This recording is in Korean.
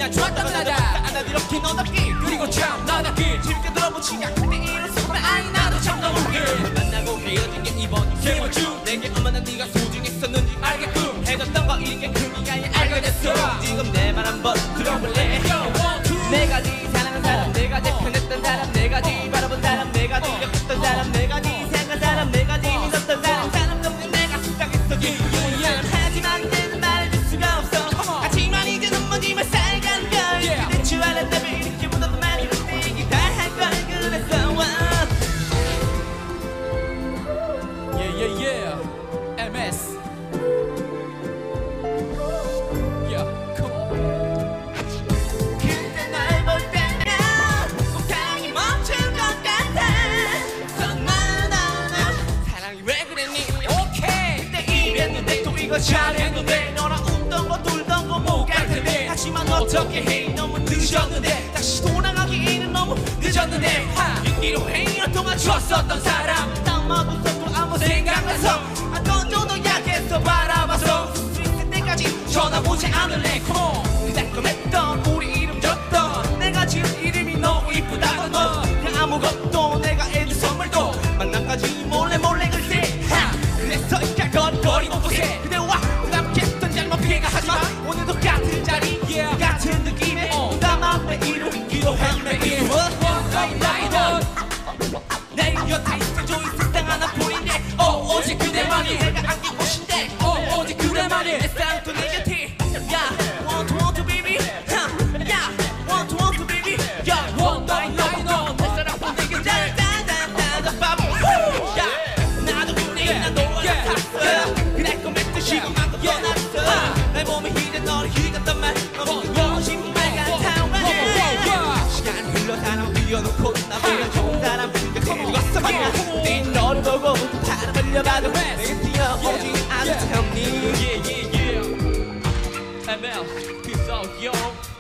난 좋았던 나다 난 이렇게 너답기 그리고 참 나답기 재밌게 들어보치냐 근데 이런 소리 아니 나도 참 너무해 만나고 헤어진 게 이번 세 번쯤 내게 얼마나 네가 소중했었는지 알겠군 해줬던 거 이게 의미가 알게 됐어 지금 내 말 한번 들어볼래 내가 네 사랑한 사람 내가 네 편했던 사람 내가 네 바라본 사람 내가 네 옆했던 사람 내가 네 생각한 사람 내가 네 믿었던 사람 사람 때문에 내가 속상했어 하지만 이제는 말해줄 수가 없어 하지만 이제는 먼지만 쌓여가는 걸 그댈 줄 알았다면 이렇게 묻어도 많이 웃기기 다 할 걸 그랬어 Yeah MS 잘했는데 너랑 웃던 거 돌던 거 못 갈 텐데 하지만 어떻게 해 너무 늦었는데 다시 돌아가기에는 너무 늦었는데 인기로 행여 동안 줬었던 사람 땀만 웃었고 아무 생각나서 던져도 약해서 바라봐서 쓸 수 있을 때까지 전화 오지 않을래 달콤했던 우리 이름 줬던 내가 지은 이름이 너무 이쁘다던 너 그 아무것도 내가 애들 선물도 만남까지 몰래 글쎄 그래서 거리고 보세 그대와 남겠던 잘못 피해가 하지만 오늘도 같은 자리 같은 느낌에 다만 매일 기도한 매일 내 곁에 있어줘 있을 땅 하나뿐인데 오직 그대만이 내가 안긴 곳인데 오직 그대만이 내 사랑 또 내 곁에 want to baby want to baby one by one 내 사랑 또 내 곁에 나도 그래 난 너와 같았어 그래 꿈했듯이 그만큼 떠났어 내 몸이 이제 너를 잊었단 말 너무 거짓말 같아 시간 흘러 사람 뛰어놓고 나 그냥 좋은 사람 곁에 왔어 말이야 네 너를 보고 바람 흘려봐도 내게 뛰어오지 않을 테니 ML peace out yo